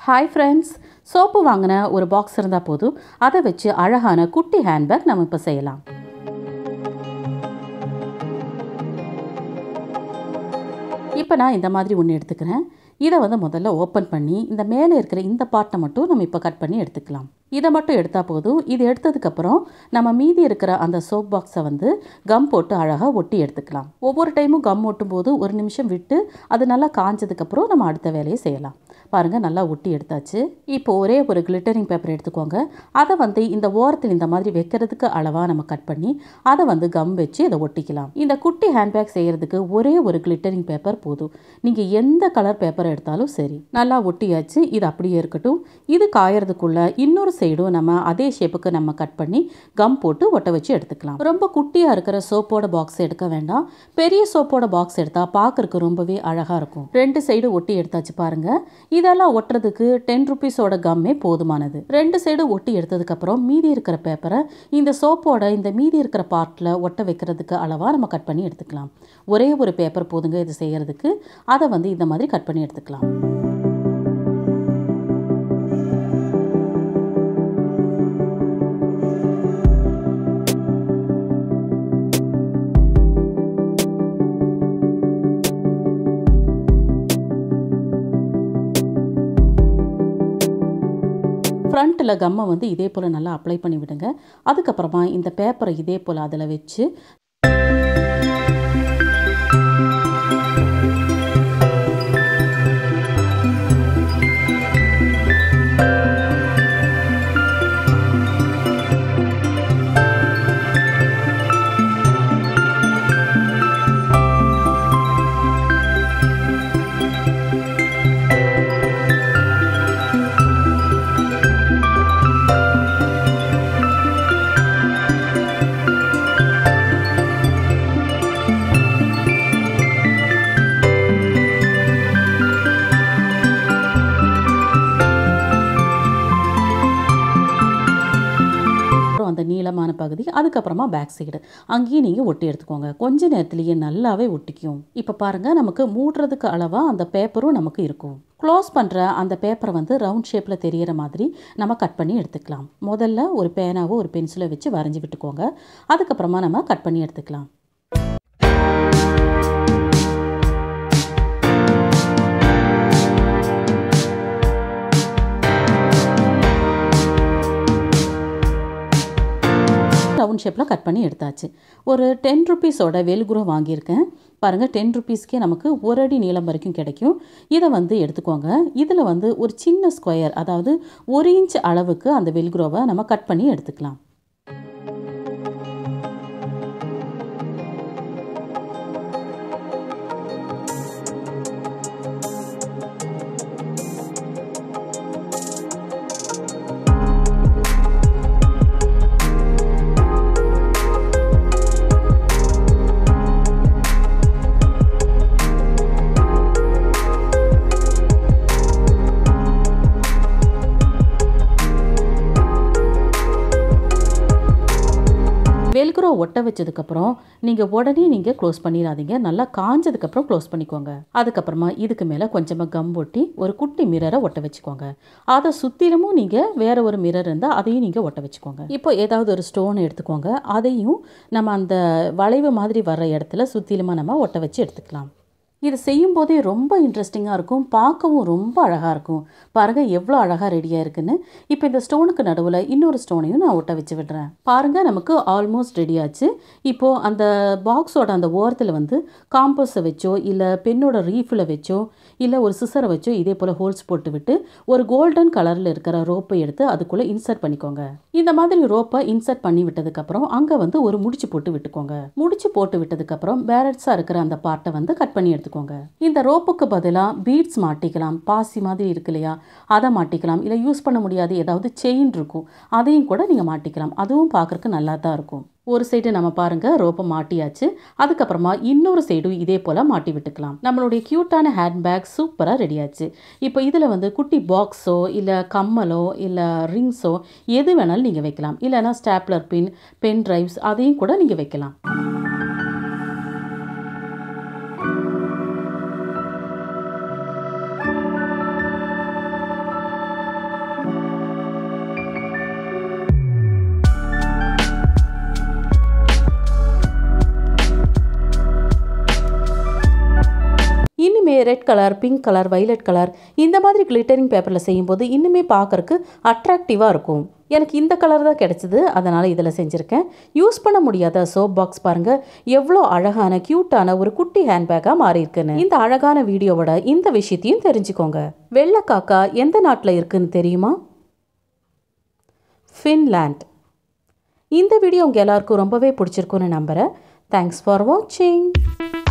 Hi friends, soap வாங்கின ஒரு box இருந்தால் போதும், அதை வச்சு அழகான குட்டி ஹேண்ட்பேக் நம்ம இப்போ செய்யலாம். இப்போ நான் இந்த மாதிரி ஒன்று எடுத்துக்கிறேன். இதை முதல்ல ஓப்பன் பண்ணி இந்த மேலே இருக்கிற இந்த பார்ட்டை மட்டும் நம்ம இப்போ கட் பண்ணி எடுத்துக்கலாம். இதை மட்டும் எடுத்தால் போதும். இது எடுத்ததுக்கப்புறம் நம்ம மீதி இருக்கிற அந்த சோப் பாக்ஸை கம் போட்டு அழகாக ஒட்டி எடுத்துக்கலாம். ஒவ்வொரு டைமும் கம் ஒட்டும் போது ஒரு நிமிஷம் விட்டு அது நல்லா காஞ்சதுக்கப்புறம் நம்ம அடுத்த வேலையை செய்யலாம். பாருங்கள், நல்லா ஒட்டி எடுத்தாச்சு. இப்போ ஒரே ஒரு கிளிட்டரிங் பேப்பர் எடுத்துக்கோங்க. அதை இந்த ஓரத்தில் இந்த மாதிரி வைக்கிறதுக்கு அளவாக நம்ம கட் பண்ணி அதை கம் வச்சு இதை ஒட்டிக்கலாம். இந்த குட்டி ஹேண்ட்பேக் செய்கிறதுக்கு ஒரே ஒரு கிளிட்டரிங் பேப்பர் போதும். நீங்கள் எந்த கலர் பேப்பர் எடுத்தாலும் சரி. நல்லா ஒட்டியாச்சு. இது அப்படியே இருக்கட்டும். இது காயறதுக்குள்ள இன்னொரு சைடும் நம்ம அதே ஷேப்புக்கு நம்ம கட் பண்ணி கம் போட்டு ஒட்ட வச்சு எடுத்துக்கலாம். ரொம்ப குட்டியாக இருக்கிற சோப்போட பாக்ஸ் எடுக்க வேண்டாம். பெரிய சோப்போட பாக்ஸ் எடுத்தால் பார்க்கறதுக்கு ரொம்பவே அழகாக இருக்கும். 2 சைடு ஒட்டி எடுத்தாச்சு பாருங்கள். இதெல்லாம் ஒட்டுறதுக்கு 10 ருபீஸோட கம்மே போதுமானது. 2 சைடு ஒட்டி எடுத்ததுக்கப்புறம் மீதி இருக்கிற பேப்பரை இந்த சோப்போட இந்த மீதி இருக்கிற பார்ட்டில் ஒட்ட வைக்கிறதுக்கு அளவாக நம்ம கட் பண்ணி எடுத்துக்கலாம். ஒரே ஒரு பேப்பர் போதுங்க இது செய்கிறதுக்கு. அதை இந்த மாதிரி கட் பண்ணி எடுத்துக்கலாம். ஃப்ரண்ட்டில் கம்மை இதே போல் நல்லா அப்ளை பண்ணி விடுங்க. அதுக்கப்புறமா இந்த பேப்பரை இதே போல் அதில் வச்சு அந்த நீளமான பகுதி, அதுக்கப்புறமா பேக் சைடு அங்கேயும் நீங்கள் ஒட்டி எடுத்துக்கோங்க. கொஞ்ச நேரத்துலேயே நல்லாவே ஒட்டிக்கும். இப்போ பாருங்கள், நமக்கு மூடுறதுக்கு அளவாக அந்த பேப்பரும் நமக்கு இருக்கும். க்ளோஸ் பண்ணுற அந்த பேப்பரை ரவுண்ட் ஷேப்பில் தெரிகிற மாதிரி நம்ம கட் பண்ணி எடுத்துக்கலாம். முதல்ல ஒரு பேனாவோ ஒரு பென்சிலை வச்சு வரைஞ்சி விட்டுக்கோங்க. அதுக்கப்புறமா நம்ம கட் பண்ணி எடுத்துக்கலாம். ரவுண்ட் ஷேப்பில் கட் பண்ணி எடுத்தாச்சு. ஒரு 10 ருபீஸோட வெல்க்ரோ வாங்கியிருக்கேன். பாருங்கள், 10 ருபீஸ்க்கே நமக்கு 1 அடி நீளம் வரைக்கும் கிடைக்கும். இதை எடுத்துக்கோங்க. இதில் ஒரு சின்ன ஸ்கொயர், அதாவது 1 இன்ச் அளவுக்கு அந்த வெல்க்ரோவை நம்ம கட் பண்ணி எடுத்துக்கலாம். வெல்க்ரோ ஒட்ட வச்சதுக்கப்புறம் உடனே க்ளோஸ் பண்ணிடாதீங்க. நல்லா காஞ்சதுக்கப்புறம் க்ளோஸ் பண்ணிக்கோங்க. அதுக்கப்புறமா இதுக்கு மேலே கொஞ்சமாக கம் ஒட்டி ஒரு குட்டி மிரரை ஒட்ட வச்சுக்கோங்க. அதை சுற்றிலுமும் வேற ஒரு மிரர் இருந்தால் அதையும் ஒட்ட வச்சுக்கோங்க. இப்போ ஏதாவது ஒரு ஸ்டோன் எடுத்துக்கோங்க. அதையும் நம்ம அந்த வளைவு மாதிரி வர்ற இடத்துல சுற்றிலுமா நம்ம ஒட்ட வச்சு எடுத்துக்கலாம். இது செய்யும் போதே ரொம்ப இன்ட்ரெஸ்டிங்காக இருக்கும். பார்க்கவும் ரொம்ப அழகாக இருக்கும். பாருங்கள், எவ்வளோ அழகாக ரெடியாக இருக்குன்னு. இப்போ இந்த ஸ்டோனுக்கு நடுவில் இன்னொரு ஸ்டோனையும் நான் ஒட்ட வச்சு விடுறேன். பாருங்கள், நமக்கு ஆல்மோஸ்ட் ரெடியாச்சு. இப்போது அந்த பாக்ஸோட அந்த ஓரத்தில் காம்பஸை வச்சோ இல்லை பெண்ணோட ரீஃபில் வச்சோ இல்லை ஒரு சிசரை வச்சோ இதே போல் ஹோல்ஸ் போட்டு விட்டு ஒரு கோல்டன் கலரில் இருக்கிற ரோப்பை எடுத்து அதுக்குள்ளே இன்சர்ட் பண்ணிக்கோங்க. இந்த மாதிரி ரோப்பை இன்சர்ட் பண்ணி விட்டதுக்கப்புறம் அங்கே ஒரு முடிச்சு போட்டு விட்டுக்கோங்க. முடிச்சு போட்டு விட்டதுக்கப்புறம் பேலன்ஸாக இருக்கிற அந்த பார்ட்டை கட் பண்ணி எடுத்துக்கோங்க. இந்த ரோப்புக்கு பதிலாக பீட்ஸ் மாட்டிக்கலாம். பாசி மாதிரி இருக்கு இல்லையா, அதை மாட்டிக்கலாம். இல்லை யூஸ் பண்ண முடியாது ஏதாவது செயின் இருக்கும், அதையும் கூட நீங்கள் மாட்டிக்கலாம். அதுவும் பார்க்குறக்கு நல்லா தான் இருக்கும். ஒரு சைடு நம்ம பாருங்கள் ரோப்பை மாட்டியாச்சு. அதுக்கப்புறமா இன்னொரு சைடும் இதே போல் மாட்டி விட்டுக்கலாம். நம்மளுடைய க்யூட்டான ஹேண்ட்பேக் சூப்பராக ரெடியாச்சு. இப்போ இதில் குட்டி பாக்ஸோ இல்லை கம்மலோ இல்லை ரிங்ஸோ எது வேணாலும் நீங்கள் வைக்கலாம். இல்லைனா ஸ்டாப்லர் பின், பென் டிரைவ்ஸ் அதையும் கூட நீங்கள் வைக்கலாம். Red colour, pink colour, violet colour இந்த மாதிரி கிளிட்டரிங் பேப்பரில் செய்யும்போது இன்னுமே பார்க்கறக்கு அட்ராக்டிவாக இருக்கும். எனக்கு இந்த கலர் தான் கிடச்சிது, அதனால் இதில் செஞ்சுருக்கேன். யூஸ் பண்ண முடியாத சோப் பாக்ஸ் பாருங்கள் எவ்வளோ அழகான க்யூட்டான ஒரு குட்டி ஹேண்ட்பேக்காக மாறியிருக்குன்னு. இந்த அழகான வீடியோவோட இந்த விஷயத்தையும் தெரிஞ்சுக்கோங்க. வெள்ளை காக்கா எந்த நாட்டில் இருக்குன்னு தெரியுமா? ஃபின்லாண்ட். இந்த வீடியோ உங்கள் எல்லாருக்கும் ரொம்பவே பிடிச்சிருக்குன்னு நம்புகிறேன். தேங்க்ஸ் ஃபார் வாட்சிங்.